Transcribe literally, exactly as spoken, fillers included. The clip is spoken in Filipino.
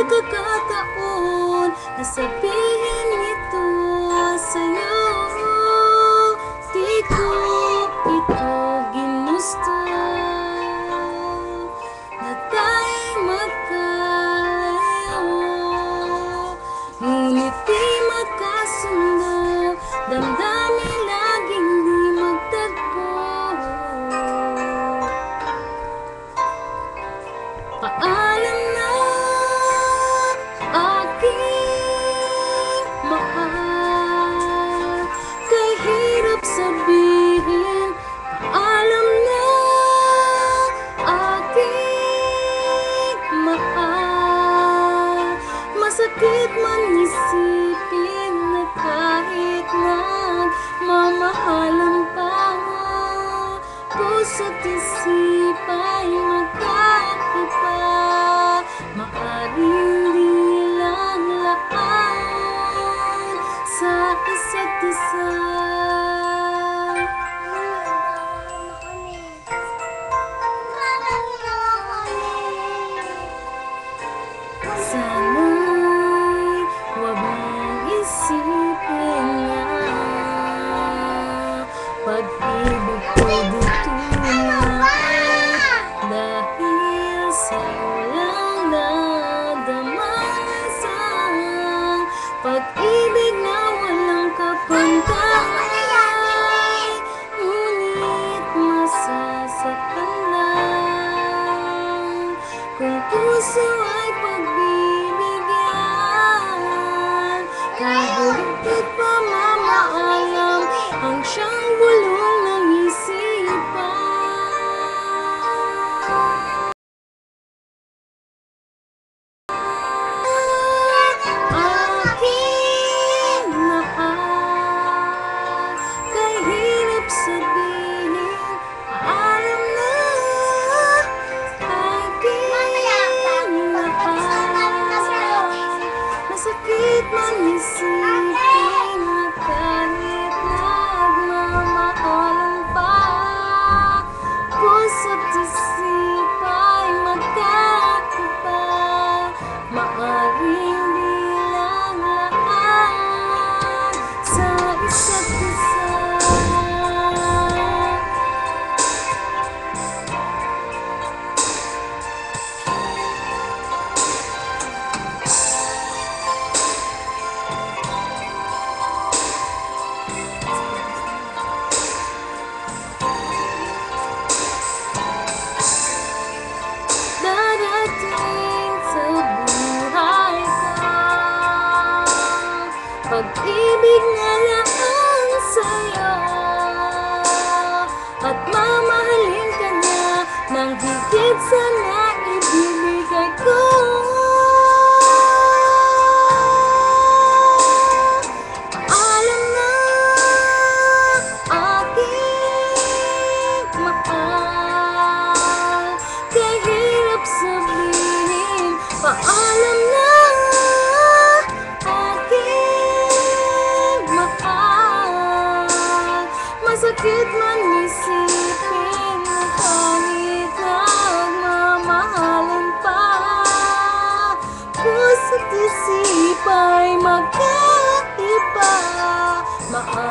pagkakataon na sabihin ito sa'yo. Di ko ito ginusto na tayo'y magkalayo, ngunit di magkasundo, damdamin laging di magtagpo. Paalam na aking mahal, kay hirap sabihin. Paalam na aking mahal, masakit man isipin na kahit nagmamahalan pa, puso't isip ay magkaiba. Maaaring di lang laan sa isa't isa. Sana'y huwag mong isipin na pag-ibig ko dito na dahil sa walang nadamasan. Pag-ibig na walang kapantay, ngunit masasaktan lang kung puso ay pagbibigyan. Kahulog pamamaalam ang siyang bulong ng isipan. Aking mahal, kay hirap sabihin. Paalam na aking mahal, masakit man isipin na kahit nagmamahalan pa, puso't isip ay magkaiba. Maaaring di lang laan sa isa't isa. Darating sa buhay ka, pag-ibig na lang sa'yo, at mamahalin ka na ng higit sa naibibigay ko. Paalam na aking mahal, kay hirap sabihin. Paalam na aking mahal, masakit man isipin na kahit nagmamahalan pa, puso't isip ay magkaiba. Mahal